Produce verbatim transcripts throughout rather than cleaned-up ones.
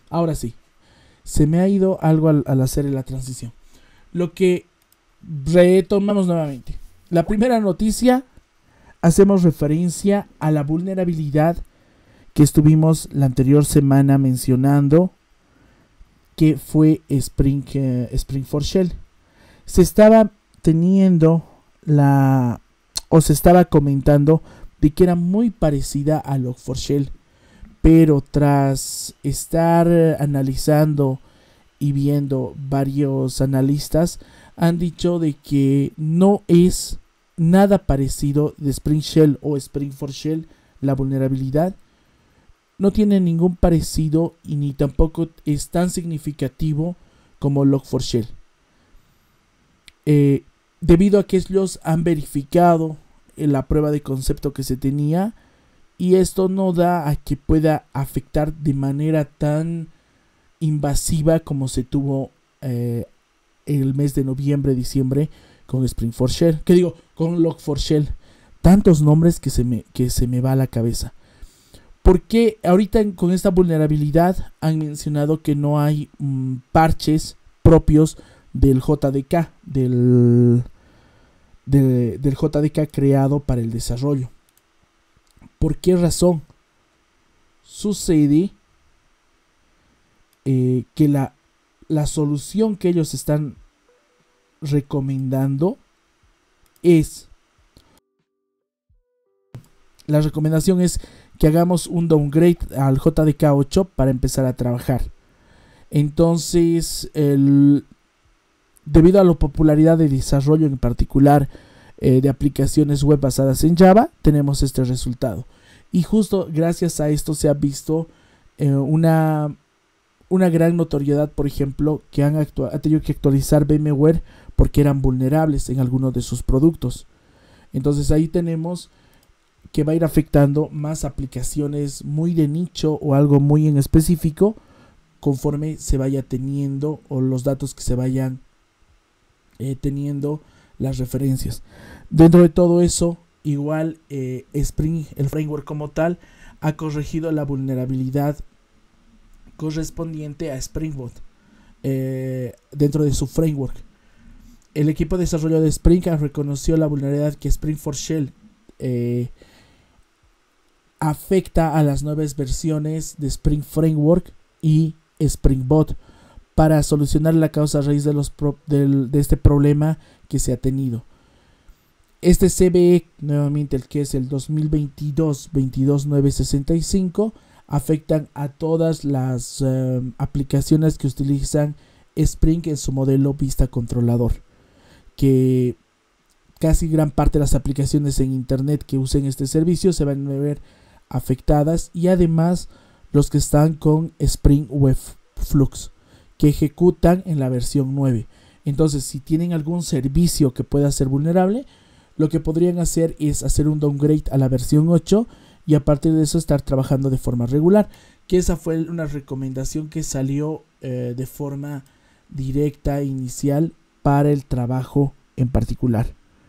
Ahora sí, se me ha ido algo al, al hacer la transición. Lo que retomamos nuevamente. La primera noticia, hacemos referencia a la vulnerabilidad que estuvimos la anterior semana mencionando, que fue Spring, eh, Spring for Shell. Se estaba teniendo la, o se estaba comentando de que era muy parecida a log four shell, pero tras estar analizando y viendo varios analistas han dicho de que no es nada parecido de Spring Shell o Spring for Shell. La vulnerabilidad no tiene ningún parecido y ni tampoco es tan significativo como log four shell, eh, debido a que ellos han verificado en la prueba de concepto que se tenía, y esto no da a que pueda afectar de manera tan invasiva como se tuvo eh, el mes de noviembre, diciembre con Spring for Shell, que digo, con log four shell. Tantos nombres que se me, que se me va a la cabeza. Porque ahorita en, con esta vulnerabilidad han mencionado que no hay mmm, parches propios del J D K, del, de, del J D K creado para el desarrollo. ¿Por qué razón? Sucede eh, que la, la solución que ellos están recomendando es, la recomendación es que hagamos un downgrade al J D K ocho para empezar a trabajar. Entonces, el, debido a la popularidad de desarrollo, en particular eh, de aplicaciones web basadas en Java, tenemos este resultado. Y justo gracias a esto se ha visto eh, una, una gran notoriedad, por ejemplo, que han, ha tenido que actualizar VMware porque eran vulnerables en algunos de sus productos. Entonces ahí tenemos que va a ir afectando más aplicaciones muy de nicho o algo muy en específico conforme se vaya teniendo, o los datos que se vayan eh, teniendo, las referencias. Dentro de todo eso, igual eh, Spring, el framework como tal, ha corregido la vulnerabilidad correspondiente a Spring Boot eh, dentro de su framework. El equipo de desarrollo de Spring reconoció la vulnerabilidad que Spring for Shell eh, afecta a las nuevas versiones de Spring Framework y Spring Boot para solucionar la causa raíz de, los pro, del, de este problema que se ha tenido. Este C V E, nuevamente el que es el dos mil veintidós veintidós nueve sesenta y cinco, afectan a todas las uh, aplicaciones que utilizan Spring en su modelo vista controlador, que casi gran parte de las aplicaciones en internet que usen este servicio se van a ver afectadas, y además los que están con Spring Web Flux, que ejecutan en la versión nueve. Entonces, si tienen algún servicio que pueda ser vulnerable, lo que podrían hacer es hacer un downgrade a la versión ocho y a partir de eso estar trabajando de forma regular, que esa fue una recomendación que salió eh, de forma directa inicial para el trabajo en particular.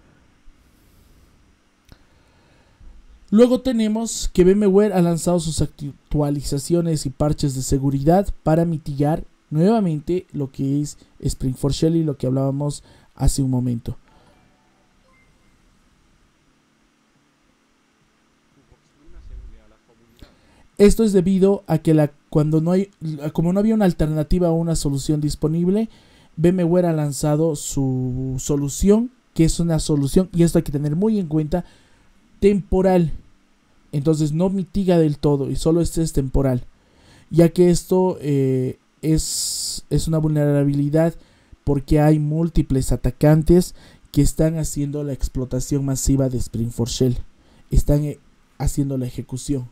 Luego tenemos que VMware ha lanzado sus actualizaciones y parches de seguridad para mitigar nuevamente lo que es Spring for Shell y lo que hablábamos hace un momento. Esto es debido a que la, cuando no hay, como no había una alternativa o una solución disponible, VMware ha lanzado su solución, que es una solución, y esto hay que tener muy en cuenta, temporal. Entonces no mitiga del todo y solo este es temporal, ya que esto eh, es, es una vulnerabilidad porque hay múltiples atacantes que están haciendo la explotación masiva de Spring for Shell, están eh, haciendo la ejecución.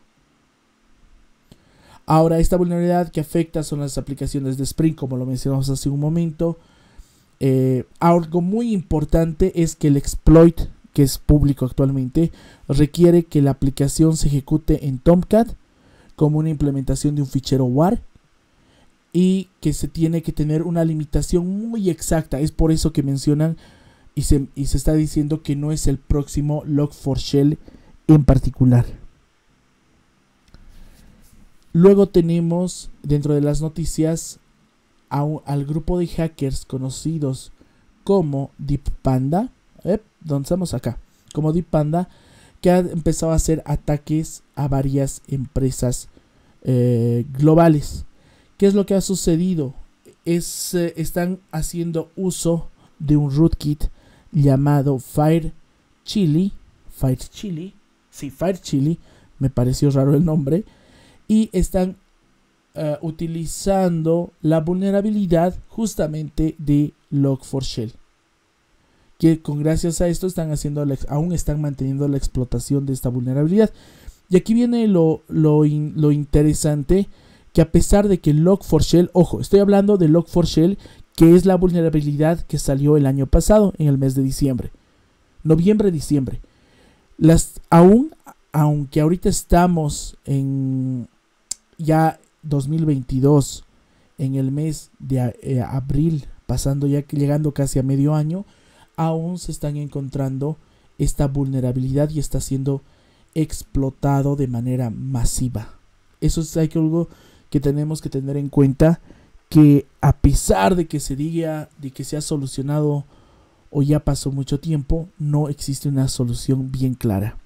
Ahora, esta vulnerabilidad que afecta son las aplicaciones de Spring, como lo mencionamos hace un momento. Eh, algo muy importante es que el exploit, que es público actualmente, requiere que la aplicación se ejecute en Tomcat como una implementación de un fichero W A R, y que se tiene que tener una limitación muy exacta. Es por eso que mencionan y se, y se está diciendo que no es el próximo log four shell en particular. Luego tenemos dentro de las noticias a un, al grupo de hackers conocidos como Deep Panda, ¿eh? ¿Dónde estamos? Acá, como Deep Panda, que ha empezado a hacer ataques a varias empresas eh, globales. ¿Qué es lo que ha sucedido? Es, eh, están haciendo uso de un rootkit llamado Fire Chili, Fire Chili, sí, Fire Chili, me pareció raro el nombre, y están uh, utilizando la vulnerabilidad justamente de log four shell, que con gracias a esto están haciendo la, aún están manteniendo la explotación de esta vulnerabilidad. Y aquí viene lo, lo, in, lo interesante, que a pesar de que log four shell, ojo, estoy hablando de log four shell, que es la vulnerabilidad que salió el año pasado, en el mes de diciembre, noviembre, diciembre. Las, aún, aunque ahorita estamos en ya dos mil veintidós, en el mes de eh, abril, pasando ya, llegando casi a medio año, aún se están encontrando esta vulnerabilidad y está siendo explotado de manera masiva. Eso es algo que tenemos que tener en cuenta, que a pesar de que se diga de que se ha solucionado o ya pasó mucho tiempo, no existe una solución bien clara.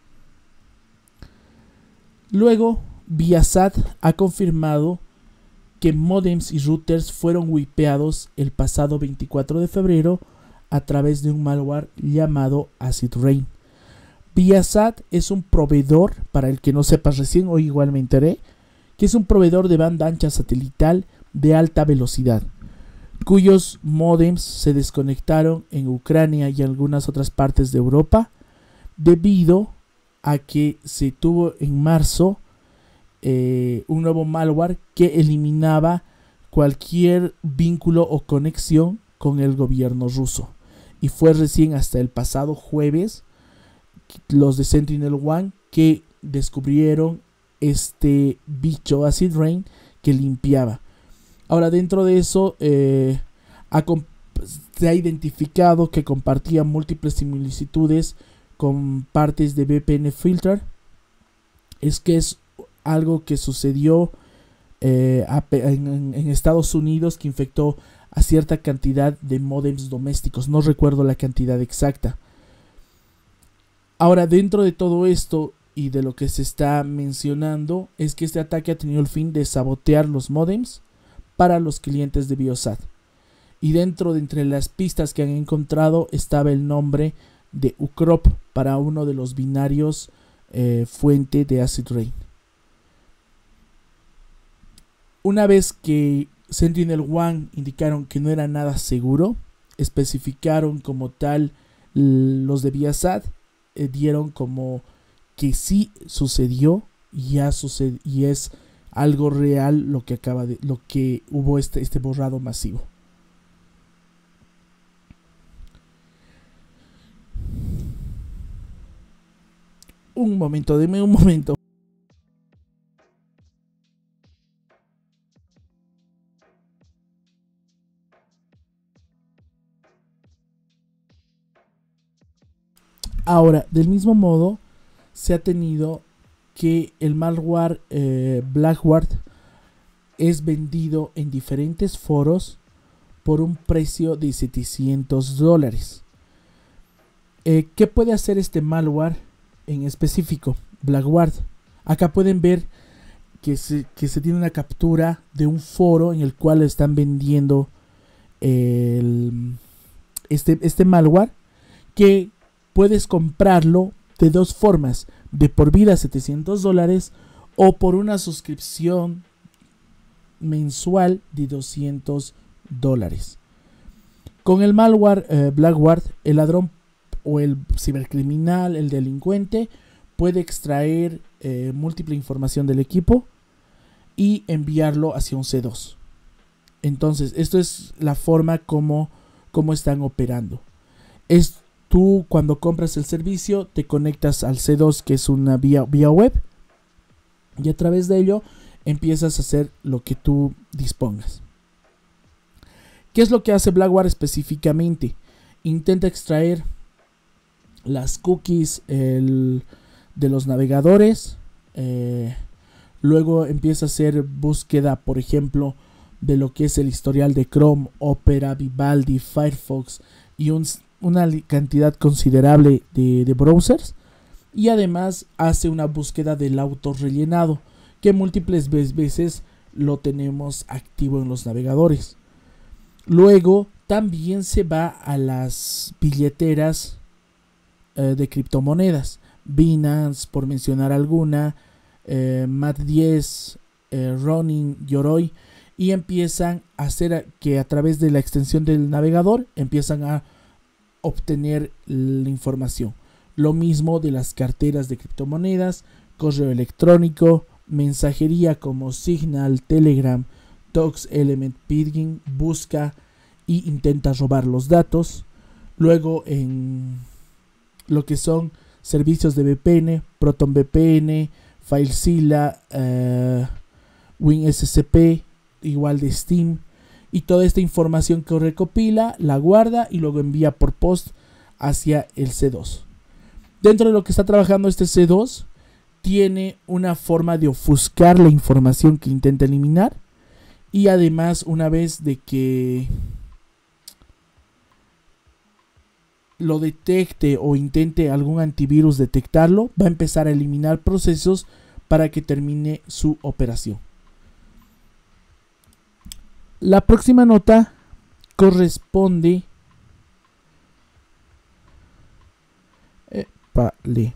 Luego, Viasat ha confirmado que modems y routers fueron wipeados el pasado veinticuatro de febrero a través de un malware llamado Acid Rain. Viasat es un proveedor, para el que no sepas, recién hoy igual me enteré, que es un proveedor de banda ancha satelital de alta velocidad, cuyos modems se desconectaron en Ucrania y algunas otras partes de Europa debido a que se tuvo en marzo eh, un nuevo malware que eliminaba cualquier vínculo o conexión con el gobierno ruso. Y fue recién hasta el pasado jueves los de SentinelOne que descubrieron este bicho Acid Rain que limpiaba. Ahora, dentro de eso eh, ha se ha identificado que compartía múltiples similitudes con partes de V P N Filter. Es que es algo que sucedió eh, en, en Estados Unidos, que infectó a cierta cantidad de modems domésticos. No recuerdo la cantidad exacta. Ahora, dentro de todo esto y de lo que se está mencionando, es que este ataque ha tenido el fin de sabotear los modems para los clientes de Viasat. Y dentro de entre las pistas que han encontrado estaba el nombre de Ucrop para uno de los binarios eh, fuente de Acid Rain. Una vez que SentinelOne indicaron que no era nada seguro, especificaron como tal los de Viasat, eh, dieron como que sí sucedió y, ya suced y es algo real lo que acaba de lo que hubo este, este borrado masivo. Un momento, deme un momento. Ahora, del mismo modo, se ha tenido que el malware eh, Blackward es vendido en diferentes foros por un precio de setecientos dólares. Eh, ¿Qué puede hacer este malware en específico? Blackward. Acá pueden ver que se, que se tiene una captura de un foro en el cual están vendiendo el, este, este malware, que puedes comprarlo de dos formas: de por vida setecientos dólares o por una suscripción mensual de doscientos dólares. Con el malware eh, Blackward, el ladrón o el cibercriminal, el delincuente, puede extraer eh, múltiple información del equipo y enviarlo hacia un C dos. Entonces, esto es la forma como, como están operando. Es Tú, cuando compras el servicio, te conectas al C dos, que es una vía, vía web, y a través de ello empiezas a hacer lo que tú dispongas. ¿Qué es lo que hace Blackward específicamente? Intenta extraer las cookies el, de los navegadores, eh, Luego empieza a hacer búsqueda, por ejemplo, de lo que es el historial de Chrome, Opera, Vivaldi, Firefox y un, una cantidad considerable de, de browsers. Y además hace una búsqueda del autorrellenado, que múltiples veces lo tenemos activo en los navegadores. Luego también se va a las billeteras eh, de criptomonedas, Binance, por mencionar alguna, eh, Mat diez, eh, Ronin, Yoroi, y empiezan a hacer que a través de la extensión del navegador empiezan a obtener la información. Lo mismo de las carteras de criptomonedas, correo electrónico, mensajería como Signal, Telegram, Tox, Element, Pidgin, busca y intenta robar los datos. Luego en lo que son servicios de V P N, ProtonVPN, FileZilla, uh, WinSCP, igual de Steam, y toda esta información que recopila, la guarda y luego envía por post hacia el C dos. Dentro de lo que está trabajando este C dos, tiene una forma de ofuscar la información que intenta eliminar, y además, una vez de que lo detecte o intente algún antivirus detectarlo, va a empezar a eliminar procesos para que termine su operación. La próxima nota corresponde eh, vale,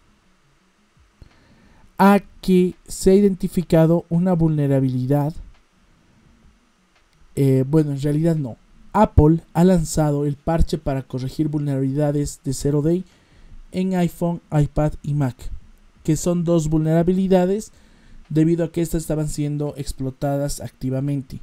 a que se ha identificado una vulnerabilidad. Eh, bueno, en realidad no. Apple ha lanzado el parche para corregir vulnerabilidades de Zero Day en iPhone, iPad y Mac, que son dos vulnerabilidades debido a que estas estaban siendo explotadas activamente.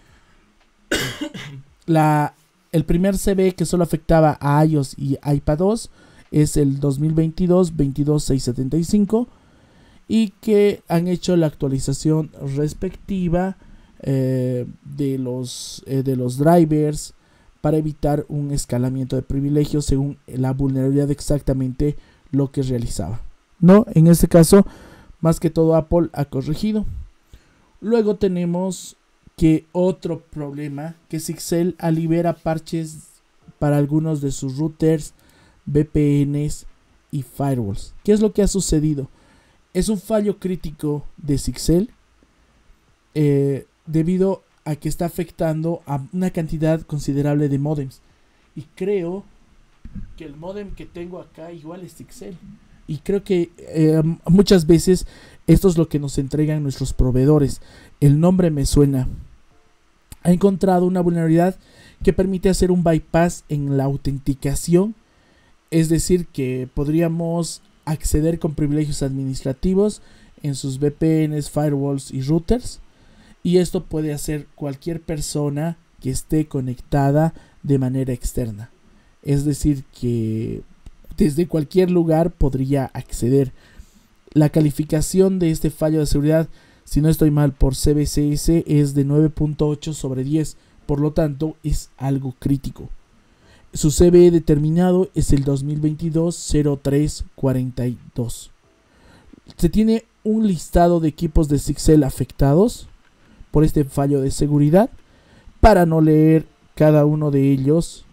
La, el primer C V que solo afectaba a iOS y iPadOS es el dos mil veintidós veintidós seiscientos setenta y cinco, y que han hecho la actualización respectiva eh, de, los, eh, de los drivers para evitar un escalamiento de privilegios según la vulnerabilidad exactamente lo que realizaba. No, en este caso, más que todo Apple ha corregido. Luego tenemos que otro problema, que Sigcel libera parches para algunos de sus routers, V P Ns y firewalls. ¿Qué es lo que ha sucedido? Es un fallo crítico de Sigcel eh, debido a que está afectando a una cantidad considerable de modems. Y creo que el modem que tengo acá igual es Sigcel. Y creo que eh, muchas veces esto es lo que nos entregan nuestros proveedores. El nombre me suena. Ha encontrado una vulnerabilidad que permite hacer un bypass en la autenticación. Es decir, que podríamos acceder con privilegios administrativos en sus V P Ns, firewalls y routers. Y esto puede hacer cualquier persona que esté conectada de manera externa. Es decir, que desde cualquier lugar podría acceder. La calificación de este fallo de seguridad, si no estoy mal, por C B C S es de nueve punto ocho sobre diez. Por lo tanto, es algo crítico. Su C V E determinado es el dos mil veintidós cero tres cuarenta y dos. Se tiene un listado de equipos de Sigcel afectados por este fallo de seguridad. Para no leer cada uno de ellos,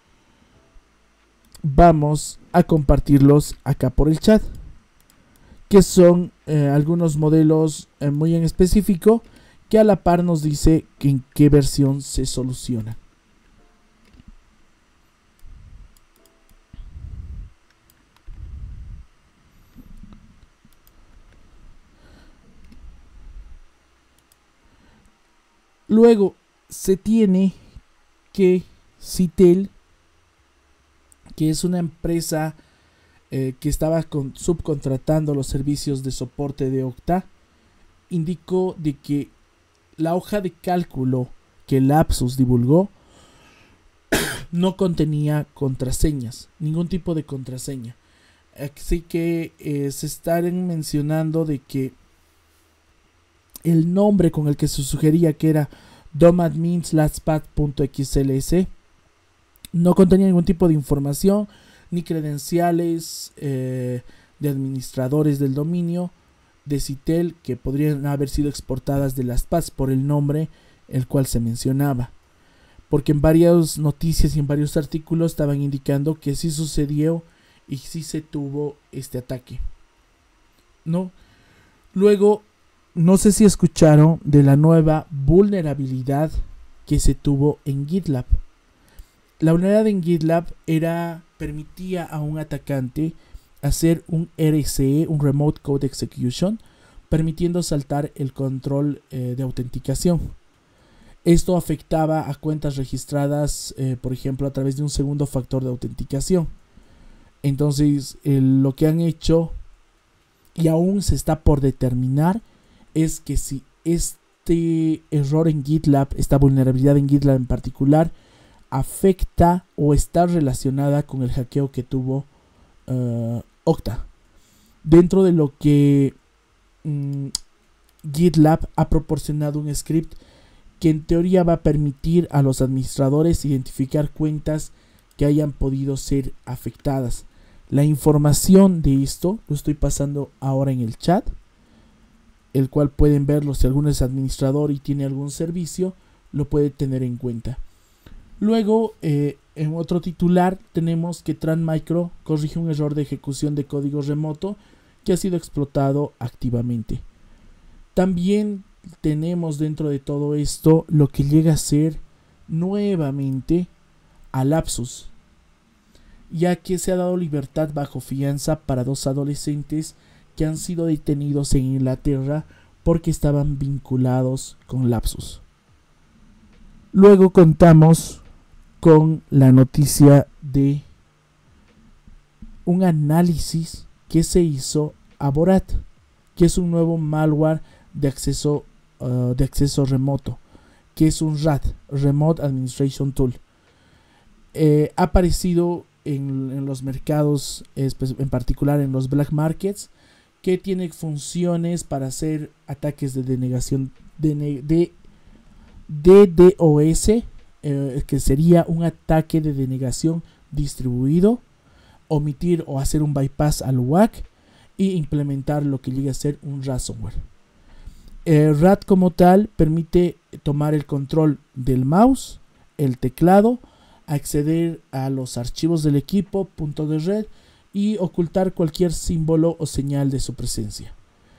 vamos a compartirlos acá por el chat, que son eh, algunos modelos eh, muy en específico, que a la par nos dice que en qué versión se soluciona. Luego se tiene que Citel, que es una empresa eh, que estaba con, subcontratando los servicios de soporte de Okta, indicó de que la hoja de cálculo que Lapsus divulgó no contenía contraseñas, ningún tipo de contraseña. Así que eh, se están mencionando de que el nombre con el que se sugería, que era domadmin slash pad punto x l s, no contenía ningún tipo de información ni credenciales eh, de administradores del dominio, de Citel que podrían haber sido exportadas de las Paz por el nombre el cual se mencionaba, porque en varias noticias y en varios artículos estaban indicando que sí sucedió y sí se tuvo este ataque, ¿no? Luego, no sé si escucharon de la nueva vulnerabilidad que se tuvo en GitLab. La vulnerabilidad en GitLab era, permitía a un atacante hacer un R C E, un Remote Code Execution, permitiendo saltar el control eh, de autenticación. Esto afectaba a cuentas registradas, eh, por ejemplo, a través de un segundo factor de autenticación. Entonces, eh, lo que han hecho, y aún se está por determinar, es que si este error en GitLab, esta vulnerabilidad en GitLab en particular, afecta o está relacionada con el hackeo que tuvo uh, Okta. Dentro de lo que um, GitLab ha proporcionado un script que en teoría va a permitir a los administradores identificar cuentas que hayan podido ser afectadas. La información de esto lo estoy pasando ahora en el chat, el cual pueden verlo si alguno es administrador y tiene algún servicio, lo puede tener en cuenta. Luego, eh, en otro titular, tenemos que Trend Micro corrige un error de ejecución de código remoto que ha sido explotado activamente. También tenemos dentro de todo esto lo que llega a ser nuevamente a Lapsus, ya que se ha dado libertad bajo fianza para dos adolescentes que han sido detenidos en Inglaterra porque estaban vinculados con Lapsus. Luego contamos con la noticia de un análisis que se hizo a Borat, que es un nuevo malware de acceso, uh, de acceso remoto, que es un R A T, Remote Administration Tool. Eh, ha aparecido en, en los mercados, en particular en los black markets, que tiene funciones para hacer ataques de denegación de, de D DoS, eh, que sería un ataque de denegación distribuido, omitir o hacer un bypass al W A C y implementar lo que llega a ser un ransomware. El R A T como tal permite tomar el control del mouse, el teclado, acceder a los archivos del equipo, punto de red, y ocultar cualquier símbolo o señal de su presencia.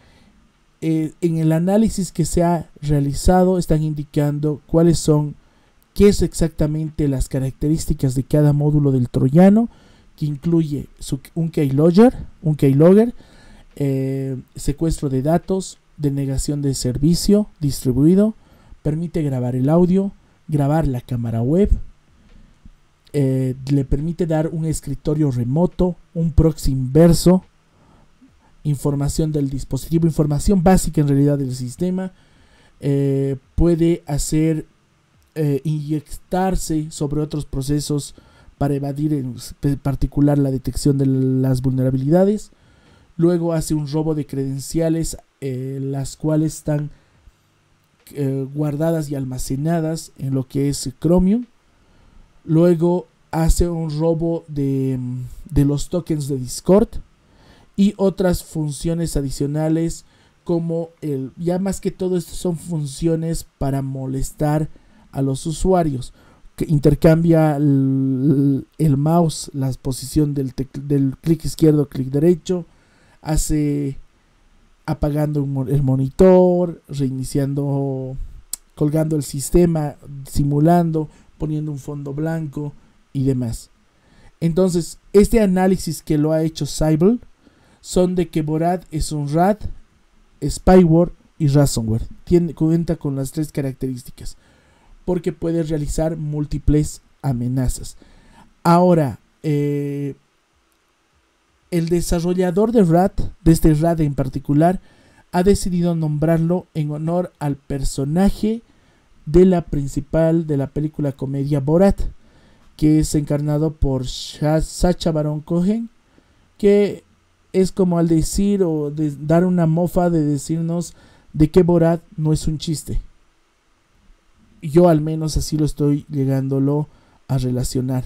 Eh, en el análisis que se ha realizado están indicando cuáles son, qué es exactamente las características de cada módulo del troyano, que incluye su, un keylogger, un keylogger, eh, secuestro de datos, denegación de servicio distribuido, permite grabar el audio, grabar la cámara web, eh, le permite dar un escritorio remoto, un proxy inverso, información del dispositivo, información básica en realidad del sistema, eh, puede hacer eh, inyectarse sobre otros procesos para evadir en particular la detección de las vulnerabilidades. Luego hace un robo de credenciales, eh, las cuales están eh, guardadas y almacenadas en lo que es Chromium. Luego hace un robo de, de los tokens de Discord y otras funciones adicionales, como el, ya más que todo esto son funciones para molestar a los usuarios, que intercambia el, el mouse, la posición del, del clic izquierdo, clic derecho, hace apagando el monitor, reiniciando, colgando el sistema, simulando, poniendo un fondo blanco y demás. Entonces, este análisis que lo ha hecho Cyber son de que Borat es un R A T, spyware y ransomware. Tiene, cuenta con las tres características, porque puede realizar múltiples amenazas. Ahora, eh, el desarrollador de R A T, de este R A T en particular, ha decidido nombrarlo en honor al personaje de la principal de la película comedia Borat, que es encarnado por Sacha Baron Cohen, que es como al decir o de dar una mofa de decirnos de que Borat no es un chiste. Yo al menos así lo estoy llegándolo a relacionar.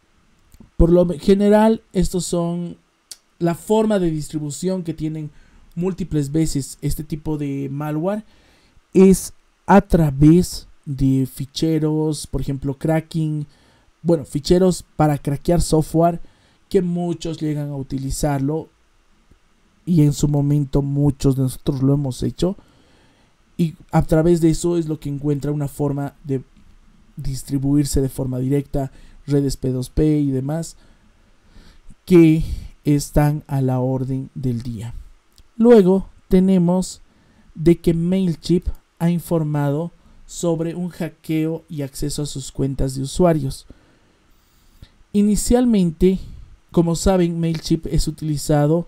Por lo general, estos son la forma de distribución que tienen múltiples veces este tipo de malware es a través de ficheros, por ejemplo, cracking, bueno, ficheros para craquear software, que muchos llegan a utilizarlo, y en su momento muchos de nosotros lo hemos hecho, y a través de eso es lo que encuentra una forma de distribuirse de forma directa, redes P dos P y demás, que están a la orden del día. Luego tenemos de que Mailchimp ha informado sobre un hackeo y acceso a sus cuentas de usuarios. Inicialmente, como saben, Mailchimp es utilizado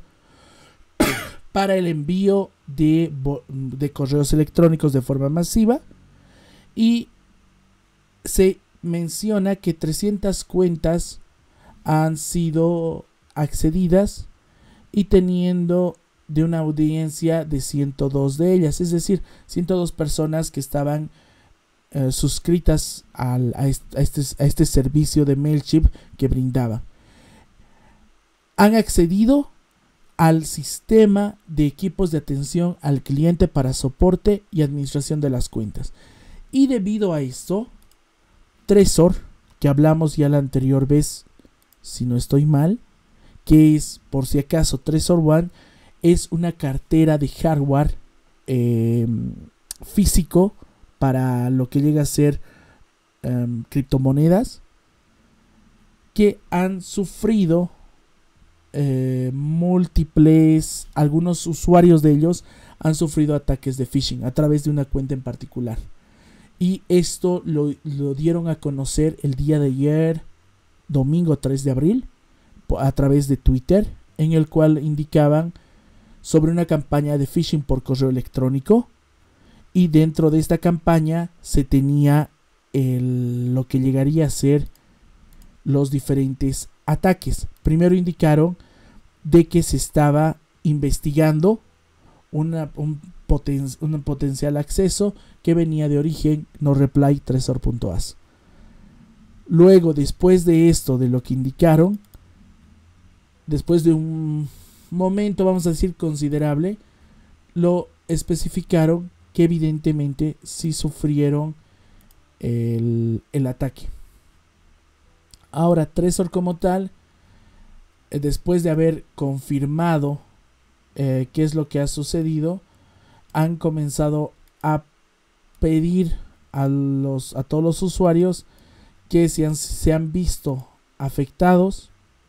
para el envío de, de correos electrónicos de forma masiva, y se menciona que trescientas cuentas han sido accedidas y teniendo de una audiencia de ciento dos de ellas, es decir, ciento dos personas que estaban eh, suscritas al, a, este, a, este, a este servicio de Mailchimp que brindaba. Han accedido al sistema de equipos de atención al cliente para soporte y administración de las cuentas. Y debido a esto, Trezor, que hablamos ya la anterior vez, si no estoy mal, que es, por si acaso, Trezor One, es una cartera de hardware eh, físico para lo que llega a ser eh, criptomonedas, que han sufrido eh, múltiples, algunos usuarios de ellos han sufrido ataques de phishing a través de una cuenta en particular. Y esto lo, lo dieron a conocer el día de ayer, domingo tres de abril, a través de Twitter, en el cual indicaban sobre una campaña de phishing por correo electrónico, y dentro de esta campaña se tenía el, lo que llegaría a ser los diferentes ataques. Primero indicaron de que se estaba investigando una, un, poten, un potencial acceso que venía de origen NoReply Trezor punto as. Luego, después de esto, de lo que indicaron, después de un momento, vamos a decir, considerable, lo especificaron que evidentemente sí sufrieron el, el ataque. Ahora, Trezor como tal, eh, después de haber confirmado eh, qué es lo que ha sucedido, han comenzado a pedir a, los, a todos los usuarios que se han, se han visto afectados,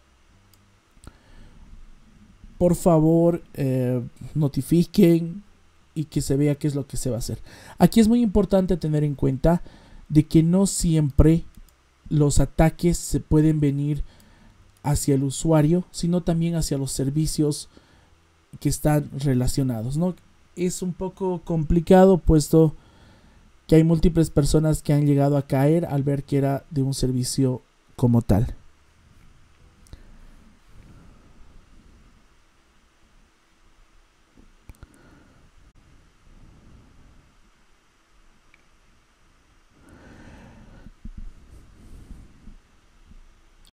por favor eh, notifiquen y que se vea qué es lo que se va a hacer. Aquí es muy importante tener en cuenta de que no siempre los ataques se pueden venir hacia el usuario, sino también hacia los servicios que están relacionados, ¿no? Es un poco complicado, puesto que hay múltiples personas que han llegado a caer al ver que era de un servicio como tal.